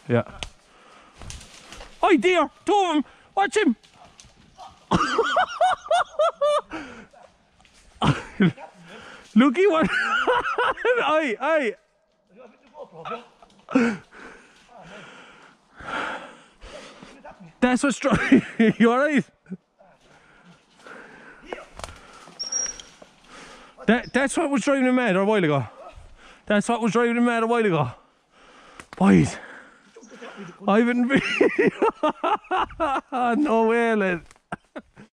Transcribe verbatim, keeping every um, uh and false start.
Yeah. Oh dear, two of them. Watch him. Looky what. Aye, aye. That's what's driving. You alright? That, that's what was driving him mad a while ago. That's what was driving him mad a while ago. Boys. I haven't been. No way, lad.